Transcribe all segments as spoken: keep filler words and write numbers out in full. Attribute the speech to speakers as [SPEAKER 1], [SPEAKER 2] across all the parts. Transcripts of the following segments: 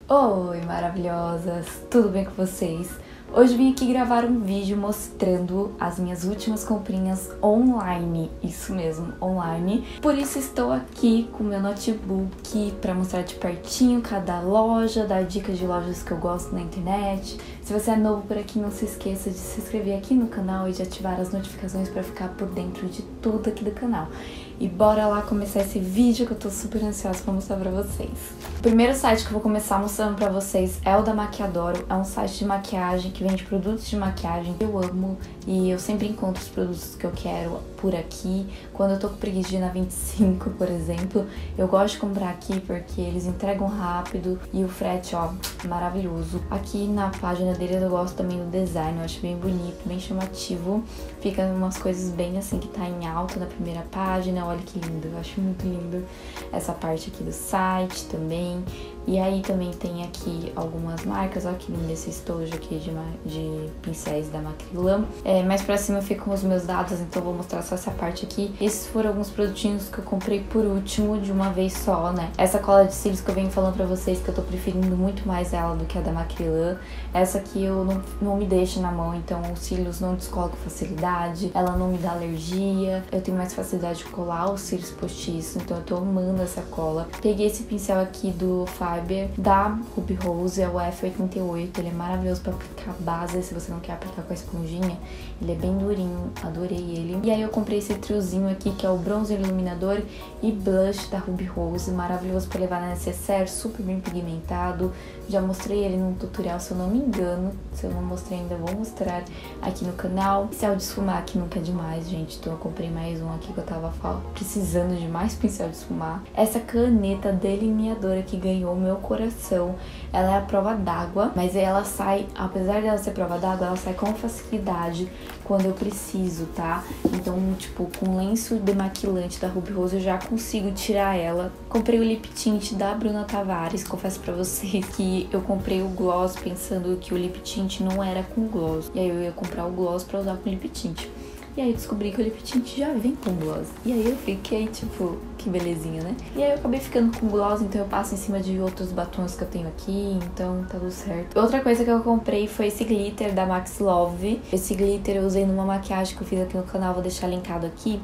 [SPEAKER 1] Oi, maravilhosas! Tudo bem com vocês? Hoje vim aqui gravar um vídeo mostrando as minhas últimas comprinhas online, isso mesmo, online. Por isso estou aqui com meu notebook para mostrar de pertinho cada loja, dar dicas de lojas que eu gosto na internet. Se você é novo por aqui, não se esqueça de se inscrever aqui no canal e de ativar as notificações para ficar por dentro de tudo aqui do canal. E bora lá começar esse vídeo que eu tô super ansiosa pra mostrar pra vocês. O primeiro site que eu vou começar mostrando pra vocês é o da Maquiadoro. É um site de maquiagem que vende produtos de maquiagem que eu amo e eu sempre encontro os produtos que eu quero por aqui. Quando eu tô com preguiça de ir na vinte e cinco, por exemplo, eu gosto de comprar aqui porque eles entregam rápido e o frete, ó, maravilhoso. Aqui na página deles eu gosto também do design, eu acho bem bonito, bem chamativo. Fica umas coisas bem assim que tá em alta na primeira página. Olha que lindo, eu acho muito lindo essa parte aqui do site também. E aí também tem aqui algumas marcas, olha que lindo esse estojo aqui de, de pincéis da Macrylan. É, mais pra cima ficam os meus dados, então eu vou mostrar só essa parte aqui. Esses foram alguns produtinhos que eu comprei por último, de uma vez só, né? Essa cola de cílios que eu venho falando pra vocês que eu tô preferindo muito mais ela do que a da Macrylan. Essa aqui eu não, não me deixa na mão, então os cílios não descolam com facilidade, ela não me dá alergia, eu tenho mais facilidade de colar os cílios postiços, então eu tô amando essa cola. Peguei esse pincel aqui do Fiber da Ruby Rose, é o F oitenta e oito, ele é maravilhoso pra aplicar base, se você não quer aplicar com a esponjinha, ele é bem durinho, adorei ele. E aí eu comprei esse triozinho aqui, que é o bronzer iluminador e blush da Ruby Rose, maravilhoso pra levar na necessaire, super bem pigmentado. Já mostrei ele num tutorial, se eu não me engano, se eu não mostrei ainda, vou mostrar aqui no canal. Pincel de esfumar que nunca é demais, gente, então eu comprei mais um aqui que eu tava precisando de mais pincel de esfumar. Essa caneta delineadora que ganhou meu coração, ela é a prova d'água, mas ela sai, apesar dela ser prova d'água, ela sai com facilidade quando eu preciso, tá? Então, tipo, com lenço demaquilante da Ruby Rose eu já consigo tirar ela. Comprei o lip tint da Bruna Tavares, confesso pra vocês que eu comprei o gloss pensando que o lip tint não era com gloss, e aí eu ia comprar o gloss pra usar com lip tint. E aí eu descobri que o lip tint já vem com gloss. E aí eu fiquei, tipo, que belezinha, né? E aí eu acabei ficando com gloss, então eu passo em cima de outros batons que eu tenho aqui, então tá tudo certo. Outra coisa que eu comprei foi esse glitter da Max Love. Esse glitter eu usei numa maquiagem que eu fiz aqui no canal, vou deixar linkado aqui,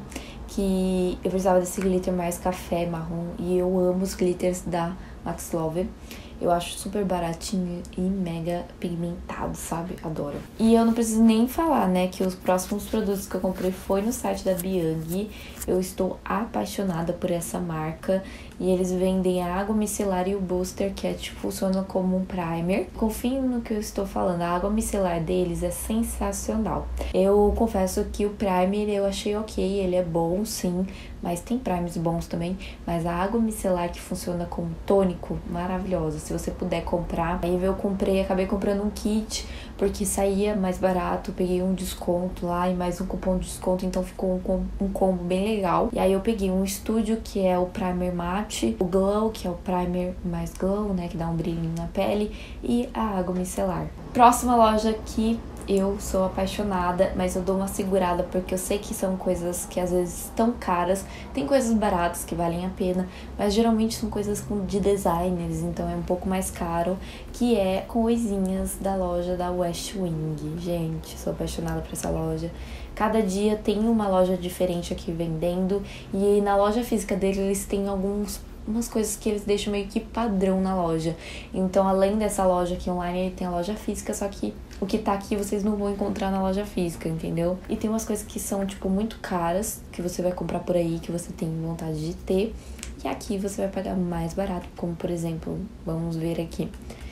[SPEAKER 1] que eu precisava desse glitter mais café, marrom, e eu amo os glitters da Max Love. Eu acho super baratinho e mega pigmentado, sabe? Adoro. E eu não preciso nem falar, né, que os próximos produtos que eu comprei foi no site da Biang. Eu estou apaixonada por essa marca. E eles vendem a água micelar e o booster, que é, tipo, funciona como um primer. Confiem no que eu estou falando, a água micelar deles é sensacional. Eu confesso que o primer eu achei ok, ele é bom sim, mas tem primers bons também. Mas a água micelar que funciona como tônico, maravilhosa. Se você puder comprar. Aí eu comprei, acabei comprando um kit, porque saía mais barato. Peguei um desconto lá e mais um cupom de desconto, então ficou um, um combo bem legal. E aí eu peguei um Studio, que é o primer matte, o Glow, que é o primer mais glow, né, que dá um brilhinho na pele, e a água micelar. Próxima loja aqui, eu sou apaixonada, mas eu dou uma segurada porque eu sei que são coisas que às vezes estão caras. Tem coisas baratas que valem a pena, mas geralmente são coisas de designers, então é um pouco mais caro, que é Coisinhas da loja da West Wing. Gente, sou apaixonada por essa loja. Cada dia tem uma loja diferente aqui vendendo, e na loja física deles eles têm alguns umas coisas que eles deixam meio que padrão na loja. Então, além dessa loja aqui online, ele tem a loja física, só que o que tá aqui vocês não vão encontrar na loja física, entendeu? E tem umas coisas que são, tipo, muito caras, que você vai comprar por aí, que você tem vontade de ter, e aqui você vai pagar mais barato, como, por exemplo, vamos ver aqui,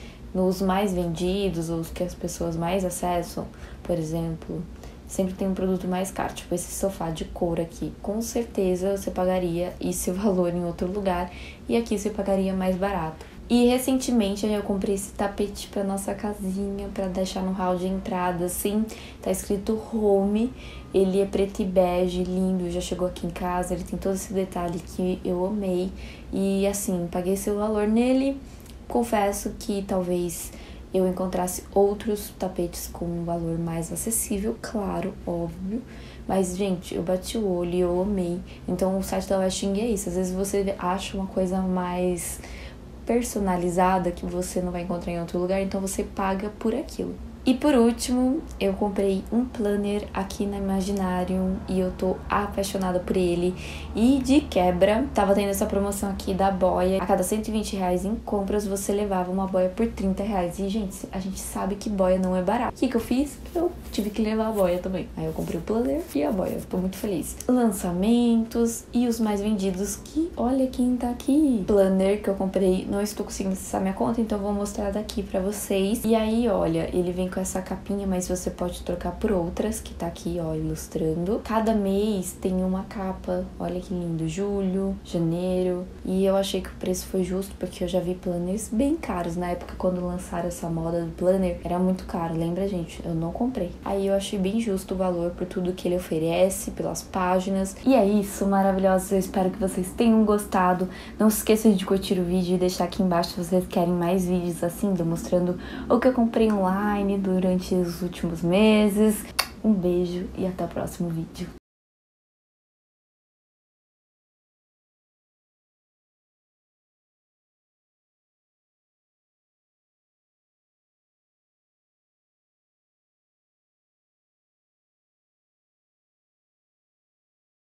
[SPEAKER 1] nos mais vendidos, ou os que as pessoas mais acessam, por exemplo, sempre tem um produto mais caro, tipo esse sofá de couro aqui. Com certeza você pagaria esse valor em outro lugar e aqui você pagaria mais barato. E recentemente eu comprei esse tapete pra nossa casinha, pra deixar no hall de entrada, assim. Tá escrito Home, ele é preto e bege, lindo, já chegou aqui em casa, ele tem todo esse detalhe que eu amei. E assim, paguei seu valor nele, confesso que talvez eu encontrasse outros tapetes com um valor mais acessível, claro, óbvio. Mas, gente, eu bati o olho e eu amei. Então, o site da West Wing é isso. Às vezes você acha uma coisa mais personalizada que você não vai encontrar em outro lugar, então você paga por aquilo. E por último, eu comprei um planner aqui na Imaginarium e eu tô apaixonada por ele. E de quebra, tava tendo essa promoção aqui da boia. A cada cento e vinte reais em compras, você levava uma boia por trinta reais. E, gente, a gente sabe que boia não é barato. O que que eu fiz? Eu tive que levar a boia também. Aí eu comprei o planner e a boia. Tô muito feliz. Lançamentos e os mais vendidos, que olha quem tá aqui. Planner que eu comprei, não estou conseguindo acessar minha conta, então eu vou mostrar daqui pra vocês. E aí, olha, ele vem com essa capinha, mas você pode trocar por outras, que tá aqui, ó, ilustrando. Cada mês tem uma capa, olha que lindo, julho, janeiro, e eu achei que o preço foi justo, porque eu já vi planners bem caros, na época quando lançaram essa moda do planner, era muito caro, lembra, gente? Eu não comprei. Aí eu achei bem justo o valor por tudo que ele oferece, pelas páginas. E é isso, maravilhosos, eu espero que vocês tenham gostado. Não se esqueçam de curtir o vídeo e deixar aqui embaixo se vocês querem mais vídeos assim, demonstrando o que eu comprei online durante os últimos meses. Um beijo e até o próximo vídeo.